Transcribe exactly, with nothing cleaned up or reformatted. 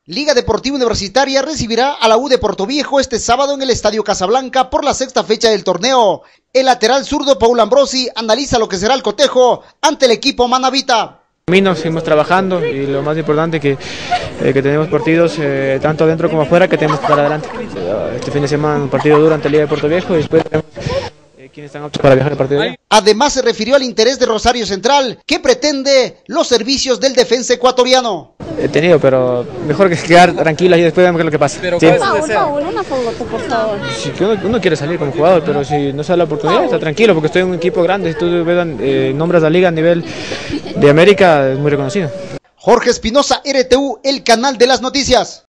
Liga Deportiva Universitaria recibirá a la U de Portoviejo este sábado en el Estadio Casablanca por la sexta fecha del torneo. El lateral zurdo Paul Ambrosi analiza lo que será el cotejo ante el equipo manabita. Nos seguimos trabajando y lo más importante que, eh, que tenemos partidos eh, tanto adentro como afuera que tenemos que estar adelante. Este fin de semana un partido duro ante Liga de Portoviejo y después tenemos eh, quienes están aptos para viajar el partido. Además se refirió al interés de Rosario Central que pretende los servicios del defensa ecuatoriano. He tenido, pero mejor que quedar tranquilo y después vemos qué es lo que pasa. Pero sí. Paul, Paul, una foto, por favor. Sí, que uno, uno quiere salir como jugador, pero si no se da la oportunidad, está tranquilo, porque estoy en un equipo grande. Si tú ves, eh, nombras la liga a nivel de América, es muy reconocido. Jorge Espinosa, R T U, el canal de las noticias.